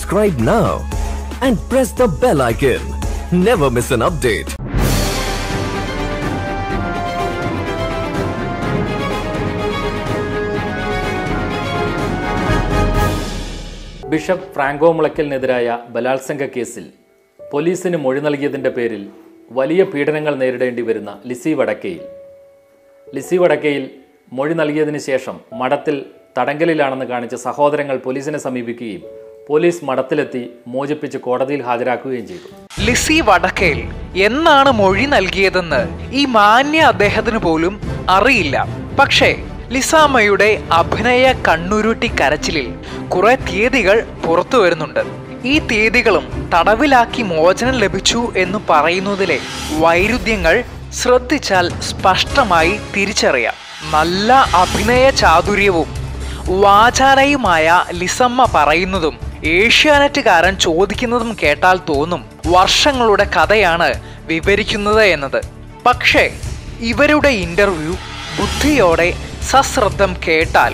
Subscribe now and press the bell icon. Never miss an update. Bishop Franco മുളയ്ക്കലിനെതിരായ ബലാത്സംഗ കേസിൽ പോലീസിന് മൊഴി നൽകിയതിൻ്റെ പേരിൽ വലിയ പീഡനങ്ങൾ നേരിടേണ്ടി വരുന്ന ലിസി വടക്കയിൽ മൊഴി നൽകിയതിന് ശേഷം മഠത്തിൽ തടങ്കലിലാണെന്ന് കാണിച്ച് സഹോദരങ്ങൾ പോലീസിനെ സമീപിക്കുകയും പോലീസ് മഠത്തിലെത്തി മോചിപ്പിച്ച് കോടതിയിൽ ഹാജരാക്കുകയും ചെയ്തു. ലിസി വടക്കയിൽ എന്നാണ് മൊഴി നൽകിയതെന്ന് ഈ മാന്യ അദ്ദേഹത്തിന് പോലും അറിയില്ല. പക്ഷേ ലിസാമ്മയുടെ അഭിനയ കണ്ണുരുട്ടി കരച്ചിലിൽ കുറെ തീയതികൾ പുറത്തു വരുന്നുണ്ട്. ഈ തീയതികളും തടവിലാക്കി മോചനം ലഭിച്ചു എന്ന് പറയുന്നതിലെ വൈരുദ്ധ്യങ്ങൾ ശ്രദ്ധിച്ചാൽ സ്പഷ്ടമായി തിരിച്ചറിയാം. നല്ല അഭിനയ ചാതുര്യവും വാചാലയുമായ ലിസമ്മ പറയുന്നതും ഏഷ്യാനെറ്റുകാരൻ ചോദിക്കുന്നതും കേട്ടാൽ തോന്നും വർഷങ്ങളുടെ കഥയാണ് വിവരിക്കുന്നത് എന്നത്. പക്ഷേ ഇവരുടെ ഇന്റർവ്യൂ ബുദ്ധിയോടെ സശ്രദ്ധം കേട്ടാൽ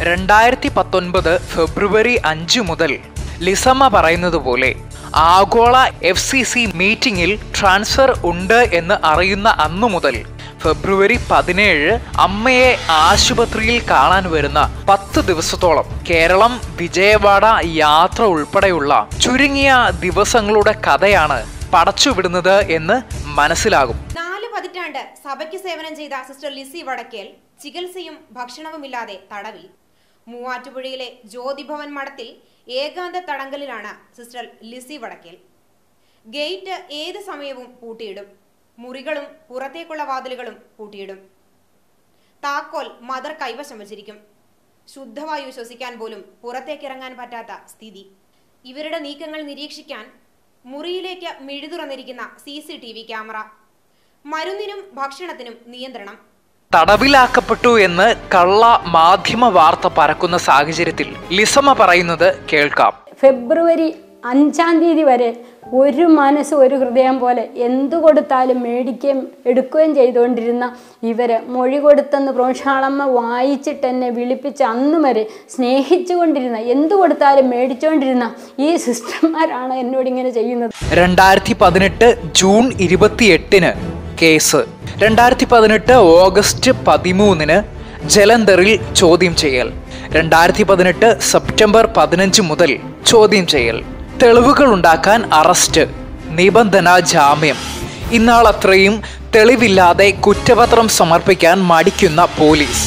2019 ഫെബ്രുവരി 5 മുതൽ ലിസമ്മ പറയുന്നത് പോലെ ആഗോള FCC മീറ്റിംഗിൽ ട്രാൻസ്ഫർ ഉണ്ട് എന്ന് അറിയുന്ന അന്നു മുതൽ ഫെബ്രുവരി 17 അമ്മയെ ആശുപത്രിയിൽ കാണാൻ വരുന്ന 10 ദിവസത്തോളം കേരളം വിജയവാഡ യാത്ര ഉൾപ്പെടെയുള്ള ചുരുങ്ങിയ ദിവസങ്ങളുടെ കഥയാണ് പടച്ചുവിടുന്നത് എന്ന് മനസ്സിലാകും. 4 പതിറ്റാണ്ട് സഭയ്ക്ക് സേവനം ചെയ്ത സിസ്റ്റർ ലിസി വടക്കേൽ ചികിത്സയും ഭക്ഷണവുമില്ലാതെ തടവിൽ. മൂവാറ്റുപുഴയിലെ ജ്യോതിഭവൻ മഠത്തിൽ ഏകാന്ത തടങ്കലിലാണ് സിസ്റ്റർ ലിസി വടക്കേൽ. ഗേറ്റ് ഏത് സമയവും പൂട്ടിയിടും. മുറികളും പുറത്തേക്കുള്ള വാതിലുകളും പൂട്ടിയിടും. താക്കോൽ മദർ കൈവശം വച്ചിരിക്കും. ശുദ്ധവായു ശ്വസിക്കാൻ പോലും പുറത്തേക്കിറങ്ങാൻ പറ്റാത്ത സ്ഥിതി. ഇവരുടെ നീക്കങ്ങൾ നിരീക്ഷിക്കാൻ മുറിയിലേക്ക് മിഴുതുറന്നിരിക്കുന്ന CCTV ക്യാമറ. മരുന്നിനും ഭക്ഷണത്തിനും നിയന്ത്രണം. തടവിലാക്കപ്പെട്ടു എന്ന് കള്ള മാധ്യമ വാർത്ത പരക്കുന്ന സാഹചര്യത്തിൽ ലിസമ്മ പറയുന്നത് കേൾക്കാം. ഫെബ്രുവരി 5-ാം തീയതി വരെ ഒരു മനസ്സ് ഒരു ഹൃദയം പോലെ എന്തു കൊടുത്താലും മേടിക്കുകയും എടുക്കുകയും ചെയ്തുകൊണ്ടിരുന്ന ഇവര് മൊഴി കൊടുത്തെന്ന് പ്രോഷാളമ്മ വായിച്ചിട്ട് എന്നെ വിളിപ്പിച്ച് അന്ന് വരെ സ്നേഹിച്ചുകൊണ്ടിരുന്ന എന്തു കൊടുത്താലും മേടിച്ചുകൊണ്ടിരുന്ന ഈ സിസ്റ്റർമാരാണ് എന്നോട് ഇങ്ങനെ ചെയ്യുന്നത്. 2018 ജൂൺ 28 കേസ്. 2018 ഓഗസ്റ്റ് 13 ജലന്ധറിൽ ചോദ്യം ചെയ്യൽ. 2018 സെപ്റ്റംബർ 15 മുതൽ ചോദ്യം ചെയ്യൽ. തെളിവുകൾ ഉണ്ടാക്കാൻ അറസ്റ്റ്, നിബന്ധന ജാമ്യം. ഇന്നാളത്രയും തെളിവില്ലാതെ കുറ്റപത്രം സമർപ്പിക്കാൻ മടിക്കുന്ന പോലീസ്.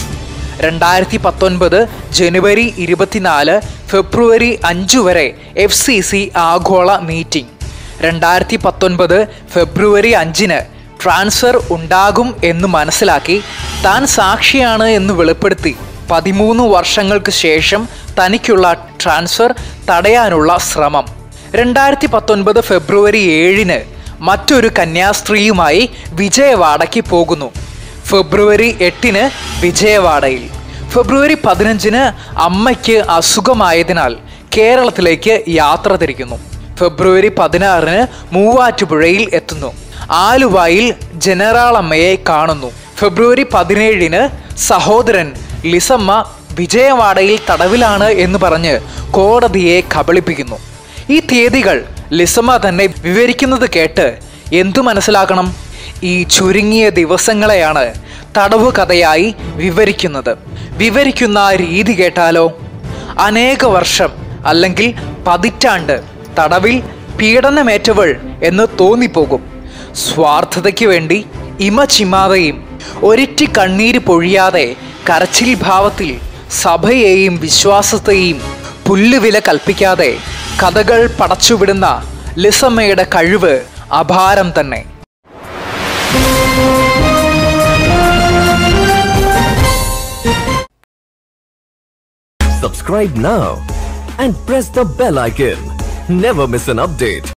2019 ജനുവരി 24 ഫെബ്രുവരി 5 വരെ FCC ആഗോള മീറ്റിംഗ്. 2019 ഫെബ്രുവരി 5 ട്രാൻസ്ഫർ ഉണ്ടാകും എന്ന് മനസ്സിലാക്കി താൻ സാക്ഷിയാണ് എന്ന് വെളിപ്പെടുത്തി 13 വർഷങ്ങൾക്ക് ശേഷം തനിക്കുള്ള ട്രാൻസ്ഫർ തടയാനുള്ള ശ്രമം. 2019 ഫെബ്രുവരി 7 മറ്റൊരു കന്യാസ്ത്രീയുമായി വിജയവാഡയ്ക്ക് പോകുന്നു. ഫെബ്രുവരി 8 വിജയവാഡയിൽ. ഫെബ്രുവരി 15 അമ്മയ്ക്ക് അസുഖമായതിനാൽ കേരളത്തിലേക്ക് യാത്ര തിരിക്കുന്നു. ഫെബ്രുവരി 16 മൂവാറ്റുപുഴയിൽ എത്തുന്നു. ആലുവയിൽ ജനറാളമ്മയെ കാണുന്നു. ഫെബ്രുവരി 17 സഹോദരൻ ലിസമ്മ വിജയവാഡയിൽ തടവിലാണ് എന്ന് പറഞ്ഞ് കോടതിയെ കബളിപ്പിക്കുന്നു. ഈ തീയതികൾ ലിസമ്മ തന്നെ വിവരിക്കുന്നത് കേട്ട് എന്തു മനസ്സിലാക്കണം? ഈ ചുരുങ്ങിയ ദിവസങ്ങളെയാണ് തടവു കഥയായി വിവരിക്കുന്നത്. വിവരിക്കുന്ന രീതി കേട്ടാലോ, അനേക വർഷം അല്ലെങ്കിൽ പതിറ്റാണ്ട് തടവിൽ പീഡനമേറ്റവൾ എന്ന് തോന്നിപ്പോകും. സ്വാർത്ഥതയ്ക്ക് വേണ്ടി ഇമചിമാതെയും ഒരിറ്റി കണ്ണീര് പൊഴിയാതെ കരച്ചിൽ ഭാവത്തിൽ സഭയെയും വിശ്വാസത്തെയും പുല്ലുവില കൽപ്പിക്കാതെ കഥകൾ പടച്ചുവിടുന്ന ലിസമ്മയുടെ കഴിവ് അപാരം തന്നെ. Subscribe now and press the bell icon. Never miss an update.